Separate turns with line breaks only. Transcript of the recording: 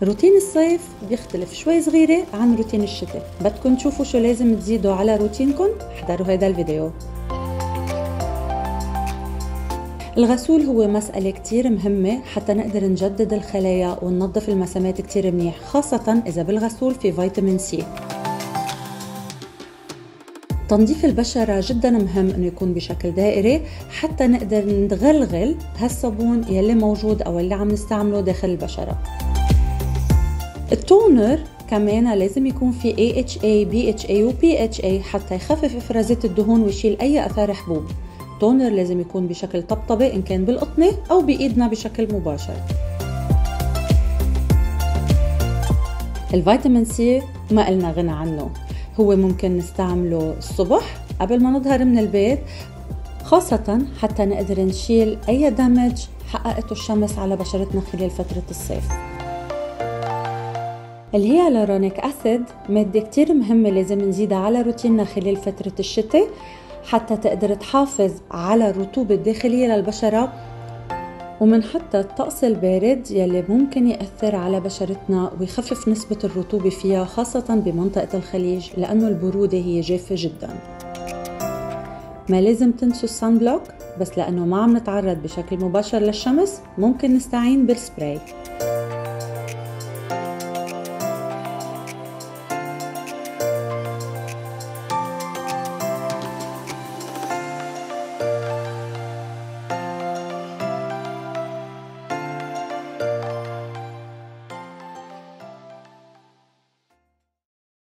روتين الصيف بيختلف شوي صغيرة عن روتين الشتاء. بدكن تشوفوا شو لازم تزيدوا على روتينكن؟ احضروا هيدا الفيديو. الغسول هو مسألة كتير مهمة حتى نقدر نجدد الخلايا وننظف المسامات كتير منيح، خاصة إذا بالغسول في فيتامين سي. تنظيف البشرة جدا مهم انه يكون بشكل دائري حتى نقدر نغلغل هالصابون يلي موجود او اللي عم نستعمله داخل البشرة. التونر كمان لازم يكون في AHA BHA و PHA حتى يخفف افرازات الدهون ويشيل اي اثار حبوب. التونر لازم يكون بشكل طبطبة ان كان بالقطنة او بايدنا بشكل مباشر. الفيتامين سي ما قلنا غنى عنه، هو ممكن نستعمله الصبح قبل ما نظهر من البيت، خاصة حتى نقدر نشيل أي دمج حققته الشمس على بشرتنا خلال فترة الصيف. الهيالورونيك أسيد مادة كتير مهمة لازم نزيدها على روتيننا خلال فترة الشتاء حتى تقدر تحافظ على الرطوبة الداخلية للبشرة، ومن حتى الطقس البارد يلي ممكن يأثر على بشرتنا ويخفف نسبة الرطوبة فيها، خاصة بمنطقة الخليج لأنه البرودة هي جافة جدا. ما لازم تنسوا الصن بلوك، بس لأنه ما عم نتعرض بشكل مباشر للشمس ممكن نستعين بالسبراي.